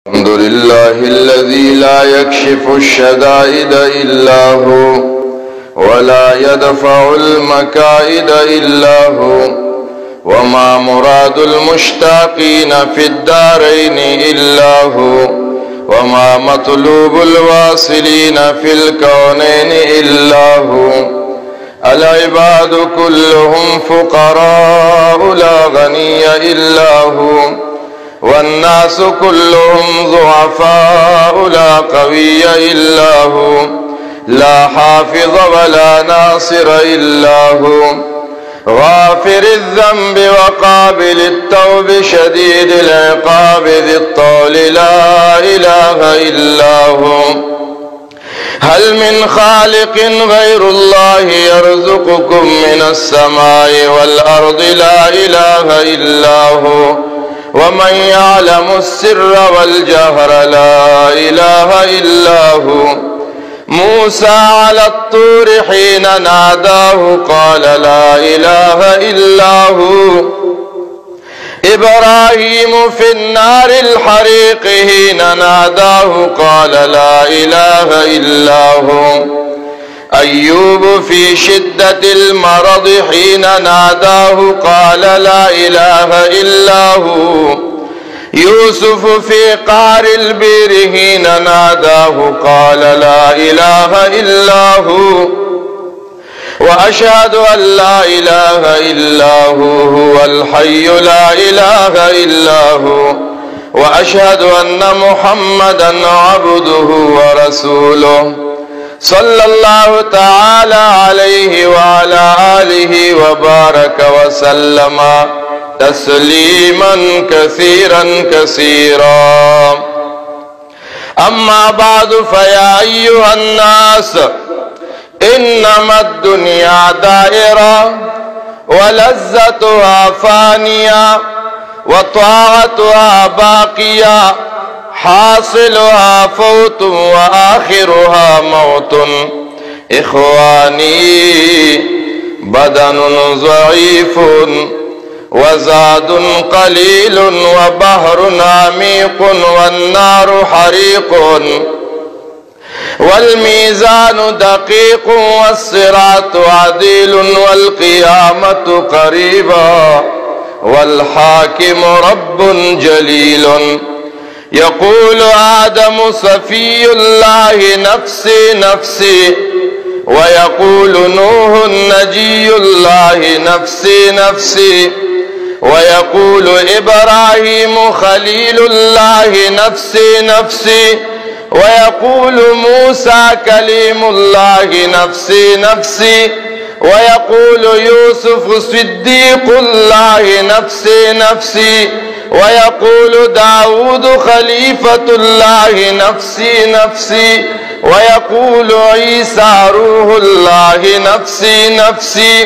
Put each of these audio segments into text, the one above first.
الحمد لله الذي لا يكشف الشدائد إلا هو ولا يدفع المكائد إلا هو، وما مراد المشتاقين في الدارين إلا هو، وما مطلوب الواصلين في الكونين إلا هو. العباد كلهم فقراء لا غني إلا هو، والناس كلهم ضعفاء لا قوي إلا هو، لا حافظ ولا ناصر إلا هو. غافر الذنب وقابل التوب شديد العقاب ذي الطول لا إله إلا هو. هل من خالق غير الله يرزقكم من السماء والأرض؟ لا إله إلا هو. ومن يعلم السر والجهر؟ لا إله إلا هو. موسى على الطور حين ناداه قال لا إله إلا هو. إبراهيم في النار الحريق حين ناداه قال لا إله إلا هو. أيوب في شدة المرض حين ناداه قال لا إله إلا هو. يوسف في قعر البئر حين ناداه قال لا إله إلا هو. وأشهد أن لا إله إلا هو هو الحي لا إله إلا هو. وأشهد أن محمدا عبده ورسوله صلى الله تعالى عليه وعلى آله وبارك وسلم تسليما كثيرا كثيرا. أما بعد، فيا أيها الناس، إنما الدنيا دائرة ولذتها فانية وطاعتها باقية، حاصلها فوت وآخرها موت. إخواني، بدن ضعيف وزاد قليل وبحر عميق والنار حريق، والميزان دقيق والصراط عديل والقيامة قريبا والحاكم رب جليل. يقول آدم صفي الله نفسي نفسي، ويقول نوح نجي الله نفسي نفسي، ويقول إبراهيم خليل الله نفسي نفسي، ويقول موسى كليم الله نفسي نفسي، ويقول يوسف صديق الله نفسي نفسي، ويقول داود خليفة الله نفسي نفسي، ويقول عيسى روح الله نفسي نفسي،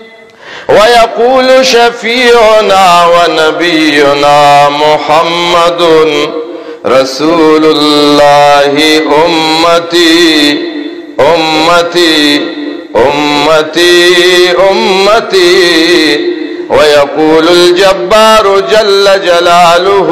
ويقول شفيعنا ونبينا محمد رسول الله أمتي أمتي أمتي أمتي. ويقول الجبار جل جلاله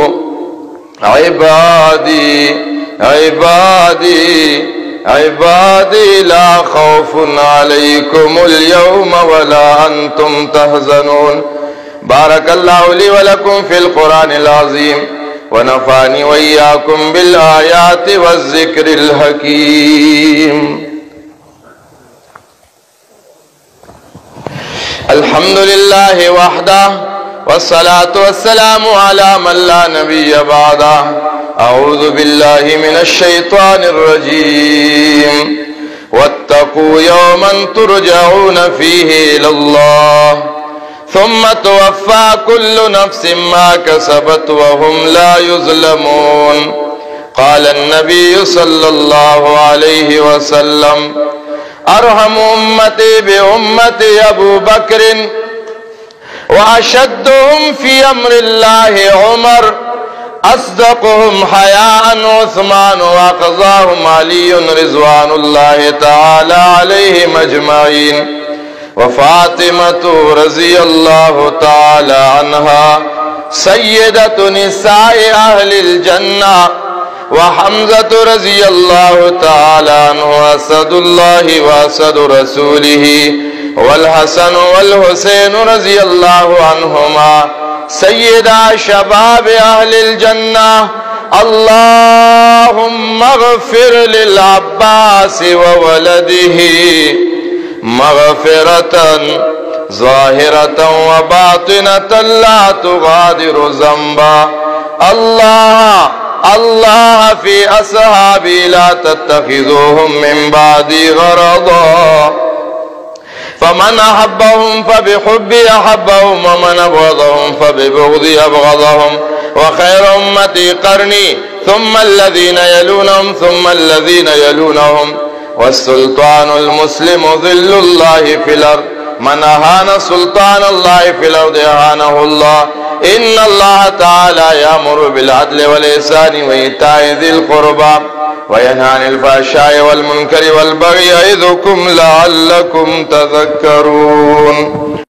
عبادي عبادي عبادي لا خوف عليكم اليوم ولا أنتم تحزنون. بارك الله لي ولكم في القرآن العظيم، ونفعني وإياكم بالآيات والذكر الحكيم. الحمد لله وحده، والصلاة والسلام على من لا نبي بعده. أعوذ بالله من الشيطان الرجيم. واتقوا يوما ترجعون فيه إلى الله ثم توفى كل نفس ما كسبت وهم لا يظلمون. قال النبي صلى الله عليه وسلم: أرحم أمتي بأمتي أبو بكر، وأشدهم في أمر الله عمر، أصدقهم حياء عثمان، وأقضاهم علي رضوان الله تعالى عليهم أجمعين، وفاطمة رضي الله تعالى عنها، سيدة نساء أهل الجنة، وحمزة رضي الله تعالى عنه أسد الله وأسد رسوله، والحسن والحسين رضي الله عنهما سيدا شباب أهل الجنة. اللهم اغفر للعباس وولده مغفرة ظاهرة وباطنة لا تغادر ذنبا. الله في أصحابي لا تتخذوهم من بعدي غرضا، فمن أحبهم فبحبي أحبهم، ومن أبغضهم فببغضي أبغضهم. وخير أمتي قرني، ثم الذين يلونهم، ثم الذين يلونهم. والسلطان المسلم ظل الله في الأرض، من أهان سلطان الله في الأرض أهانه الله. إن الله تعالى يأمر بالعدل والإحسان وإيتاء ذي القربى وينهى عن الفحشاء والمنكر والبغي يعظكم لعلكم تذكرون.